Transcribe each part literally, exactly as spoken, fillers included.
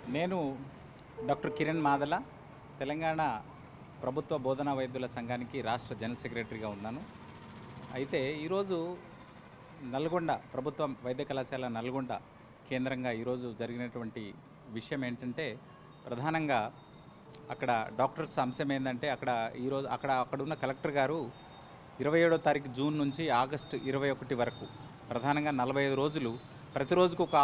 నేను డాక్టర్ కిరణ్ మాదల తెలంగాణ ప్రభుత్వ బోధనా వైద్యుల సంఘానికి రాష్ట్ర జనరల్ సెక్రటరీగా ఉన్నాను. అయితే ఈరోజు నల్గొండ ప్రభుత్వ వైద్య కళాశాల నల్గొండ కేంద్రంగా ఈరోజు జరిగినటువంటి విషయం ఏంటంటే, ప్రధానంగా అక్కడ డాక్టర్స్ అంశం ఏంటంటే, అక్కడ ఈరోజు అక్కడ అక్కడ ఉన్న కలెక్టర్ గారు ఇరవై ఏడో తారీఖు జూన్ నుంచి ఆగస్టు ఇరవై ఒకటి వరకు ప్రధానంగా నలభై ఐదు రోజులు ప్రతిరోజుకు ఒక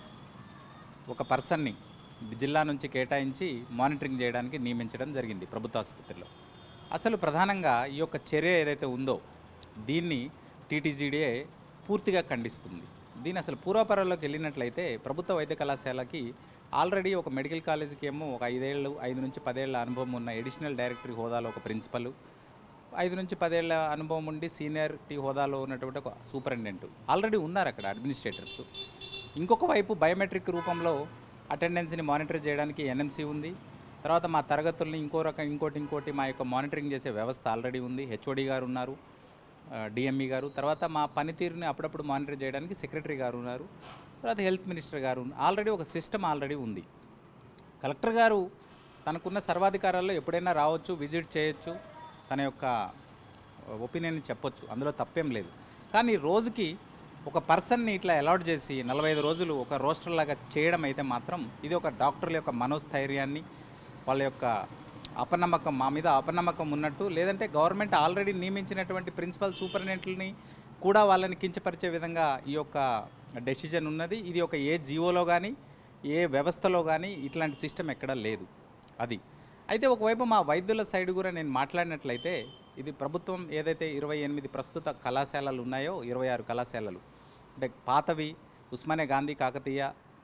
ఒక పర్సన్ని జిల్లా నుంచి కేటాయించి మానిటరింగ్ చేయడానికి నియమించడం జరిగింది ప్రభుత్వ ఆసుపత్రిలో. అసలు ప్రధానంగా ఈ యొక్క చర్య ఏదైతే ఉందో దీన్ని టీటీజీడీఏ పూర్తిగా ఖండిస్తుంది. దీని అసలు పూర్వపరాల్లోకి వెళ్ళినట్లయితే ప్రభుత్వ వైద్య కళాశాలకి ఆల్రెడీ ఒక మెడికల్ కాలేజీకి ఏమో ఒక ఐదేళ్ళు ఐదు నుంచి పదేళ్ల అనుభవం ఉన్న ఎడిషనల్ డైరెక్టరీ హోదాలో ఒక ప్రిన్సిపల్, ఐదు నుంచి పదేళ్ల అనుభవం ఉండి సీనియర్ టీ హోదాలో ఉన్నటువంటి ఒక సూపరింటెండెంట్ ఆల్రెడీ ఉన్నారు అక్కడ అడ్మినిస్ట్రేటర్స్. ఇంకొక వైపు బయోమెట్రిక్ రూపంలో అటెండెన్స్ని మానిటర్ చేయడానికి ఎన్ఎంసీ ఉంది. తర్వాత మా తరగతుల్ని ఇంకో రకం ఇంకోటి ఇంకోటి మా యొక్క మానిటరింగ్ చేసే వ్యవస్థ ఆల్రెడీ ఉంది. హెచ్ఓడి గారు ఉన్నారు, డిఎంఈ గారు, తర్వాత మా పనితీరుని అప్పుడప్పుడు మానిటర్ చేయడానికి సెక్రటరీ గారు ఉన్నారు, తర్వాత హెల్త్ మినిస్టర్ గారు. ఆల్రెడీ ఒక సిస్టమ్ ఆల్రెడీ ఉంది. కలెక్టర్ గారు తనకున్న సర్వాధికారాల్లో ఎప్పుడైనా రావచ్చు, విజిట్ చేయొచ్చు, తన యొక్క ఒపీనియన్ చెప్పొచ్చు, అందులో తప్పేం లేదు. కానీ రోజుకి ఒక పర్సన్ని ఇట్లా అలాట్ చేసి నలభై ఐదు రోజులు ఒక రోస్టర్ లాగా చేయడం అయితే మాత్రం ఇది ఒక డాక్టర్ల యొక్క మనోస్థైర్యాన్ని, వాళ్ళ యొక్క అపనమ్మకం, మా మీద అపనమ్మకం ఉన్నట్టు, లేదంటే గవర్నమెంట్ ఆల్రెడీ నియమించినటువంటి ప్రిన్సిపల్ సూపరింటెండెంట్ని కూడా వాళ్ళని కించపరిచే విధంగా ఈ యొక్క డెసిజన్ ఉన్నది. ఇది ఒక ఏ జీవోలో కానీ ఏ వ్యవస్థలో కానీ ఇట్లాంటి సిస్టమ్ ఎక్కడా లేదు. అది అయితే ఒకవైపు మా వైద్యుల సైడ్ కూడా నేను మాట్లాడినట్లయితే, ఇది ప్రభుత్వం ఏదైతే ఇరవై ఎనిమిది ప్రస్తుత కళాశాలలు ఉన్నాయో, ఇరవై ఆరు కళాశాలలు అంటే పాతవి ఉస్మానియా గాంధీ కాకతీయ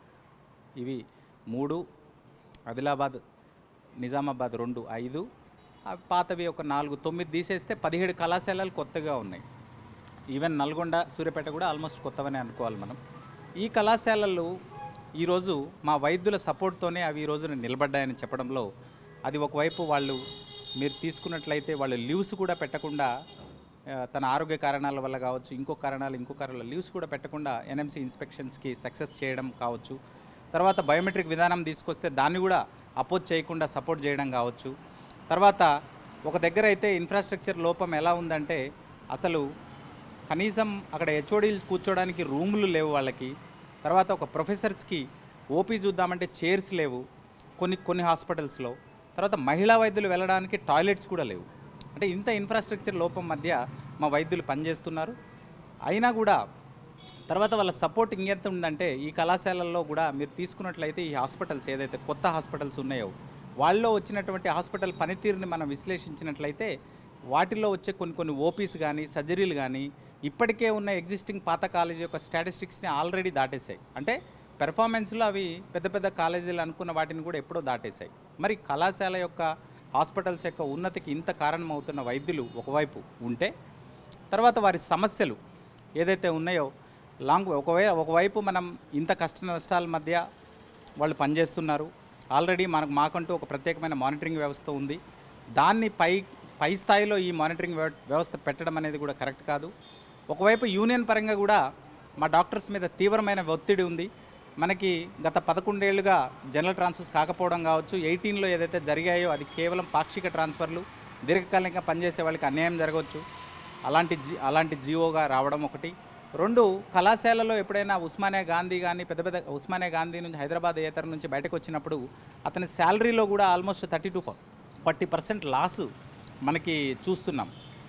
ఇవి మూడు, ఆదిలాబాద్ నిజామాబాద్ రెండు, ఐదు, పాతవి ఒక నాలుగు, తొమ్మిది తీసేస్తే పదిహేడు కళాశాలలు కొత్తగా ఉన్నాయి. ఈవెన్ నల్గొండ, సూర్యాపేట కూడా ఆల్మోస్ట్ కొత్తవనే అనుకోవాలి మనం. ఈ కళాశాలలు ఈరోజు మా వైద్యుల సపోర్ట్తోనే అవి ఈ రోజున నిలబడ్డాయని చెప్పడంలో, అది ఒకవైపు వాళ్ళు మీరు తీసుకున్నట్లయితే వాళ్ళు లీవ్స్ కూడా పెట్టకుండా, తన ఆరోగ్య కారణాల వల్ల కావచ్చు, ఇంకో కారణాలు ఇంకో కారణాలు లీవ్స్ కూడా పెట్టకుండా ఎన్ఎంసీ ఇన్స్పెక్షన్స్కి సక్సెస్ చేయడం కావచ్చు, తర్వాత బయోమెట్రిక్ విధానం తీసుకొస్తే దాన్ని కూడా అపోజ్ చేయకుండా సపోర్ట్ చేయడం కావచ్చు. తర్వాత ఒక దగ్గర అయితే ఇన్ఫ్రాస్ట్రక్చర్ లోపం ఎలా ఉందంటే, అసలు కనీసం అక్కడ హెచ్ఓడీలు కూర్చోడానికి రూములు లేవు వాళ్ళకి. తర్వాత ఒక ప్రొఫెసర్స్కి ఓపీ చూద్దామంటే చైర్స్ లేవు కొన్ని కొన్ని హాస్పిటల్స్లో. తర్వాత మహిళా వైద్యులు వెళ్ళడానికి టాయిలెట్స్ కూడా లేవు. అంటే ఇంత ఇన్ఫ్రాస్ట్రక్చర్ లోపం మధ్య మా వైద్యులు పనిచేస్తున్నారు. అయినా కూడా తర్వాత వాళ్ళ సపోర్ట్ ఇంకెంత ఉందంటే, ఈ కళాశాలల్లో కూడా మీరు తీసుకున్నట్లయితే ఈ హాస్పిటల్స్ ఏదైతే కొత్త హాస్పిటల్స్ ఉన్నాయో వాళ్ళలో వచ్చినటువంటి హాస్పిటల్ పనితీరుని మనం విశ్లేషించినట్లయితే, వాటిల్లో వచ్చే కొన్ని కొన్ని ఓపీస్ కానీ సర్జరీలు కానీ ఇప్పటికే ఉన్న ఎగ్జిస్టింగ్ పాత కాలేజీ యొక్క స్టాటిస్టిక్స్ని ఆల్రెడీ దాటేశాయి. అంటే పెర్ఫార్మెన్స్లో అవి పెద్ద పెద్ద కాలేజీలు అనుకున్న వాటిని కూడా ఎప్పుడో దాటేశాయి. మరి కళాశాల యొక్క హాస్పిటల్స్ యొక్క ఉన్నతికి ఇంత కారణమవుతున్న వైద్యులు ఒకవైపు ఉంటే, తర్వాత వారి సమస్యలు ఏదైతే ఉన్నాయో లాంగ్ ఒకవై ఒకవైపు మనం ఇంత కష్ట నష్టాల మధ్య వాళ్ళు పనిచేస్తున్నారు. ఆల్రెడీ మనకు మాకంటూ ఒక ప్రత్యేకమైన మానిటరింగ్ వ్యవస్థ ఉంది. దాన్ని పై పై స్థాయిలో ఈ మానిటరింగ్ వ్యవస్థ పెట్టడం అనేది కూడా కరెక్ట్ కాదు. ఒకవైపు యూనియన్ పరంగా కూడా మా డాక్టర్స్ మీద తీవ్రమైన ఒత్తిడి ఉంది. మనకి గత పదకొండేళ్లుగా జనరల్ ట్రాన్స్ఫర్స్ కాకపోవడం కావచ్చు, ఎయిటీన్లో ఏదైతే జరిగాయో అది కేవలం పాక్షిక ట్రాన్స్ఫర్లు, దీర్ఘకాలికంగా పనిచేసే వాళ్ళకి అన్యాయం జరగవచ్చు, అలాంటి జీ అలాంటి జీవోగా రావడం ఒకటి. రెండు, కళాశాలలో ఎప్పుడైనా ఉస్మానియా గాంధీ కానీ పెద్ద పెద్ద ఉస్మానియా గాంధీ నుంచి హైదరాబాద్ ఏతర నుంచి బయటకు వచ్చినప్పుడు అతని శాలరీలో కూడా almost thirty to forty percent loss మనకి చూస్తున్నాం.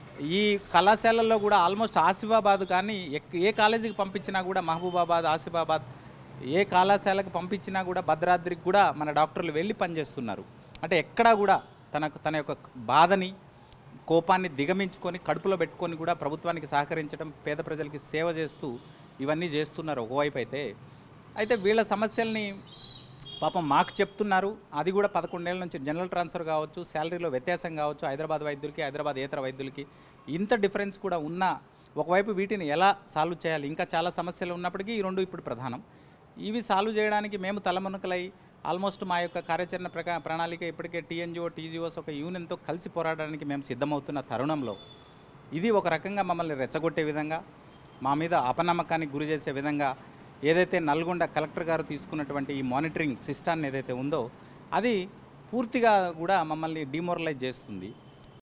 ఈ కళాశాలల్లో కూడా ఆల్మోస్ట్ ఆసిఫాబాద్ కానీ ఏ కాలేజీకి పంపించినా కూడా, మహబూబాబాద్, ఆసిఫాబాద్ ఏ కళాశాలకు పంపించినా కూడా భద్రాద్రికి కూడా మన డాక్టర్లు వెళ్ళి పనిచేస్తున్నారు. అంటే ఎక్కడా కూడా తనకు తన యొక్క బాధని కోపాన్ని దిగమించుకొని కడుపులో పెట్టుకొని కూడా ప్రభుత్వానికి సహకరించడం, పేద ప్రజలకి సేవ చేస్తూ ఇవన్నీ చేస్తున్నారు ఒకవైపు. అయితే అయితే వీళ్ళ సమస్యల్ని పాపం మాకు చెప్తున్నారు. అది కూడా పదకొండేళ్ల నుంచి జనరల్ ట్రాన్స్ఫర్ కావచ్చు, శాలరీలో వ్యత్యాసం కావచ్చు, హైదరాబాద్ వైద్యులకి హైదరాబాద్ ఏతర వైద్యులకి ఇంత డిఫరెన్స్ కూడా ఉన్నా ఒకవైపు వీటిని ఎలా సాల్వ్ చేయాలి, ఇంకా చాలా సమస్యలు ఉన్నప్పటికీ ఈ రెండు ఇప్పుడు ప్రధానం. ఇవి సాల్వ్ చేయడానికి మేము తలమునకలై ఆల్మోస్ట్ మా యొక్క కార్యాచరణ ప్రకా ప్రణాళిక ఇప్పటికే టీఎన్జిఓ టీజీఓస్ ఒక యూనియన్తో కలిసి పోరాడడానికి మేము సిద్ధమవుతున్న తరుణంలో ఇది ఒక రకంగా మమ్మల్ని రెచ్చగొట్టే విధంగా, మా మీద అపనమ్మకానికి గురి చేసే విధంగా ఏదైతే నల్గొండ కలెక్టర్ గారు తీసుకున్నటువంటి ఈ మానిటరింగ్ సిస్టాన్ని ఏదైతే ఉందో అది పూర్తిగా కూడా మమ్మల్ని డిమోరలైజ్ చేస్తుంది.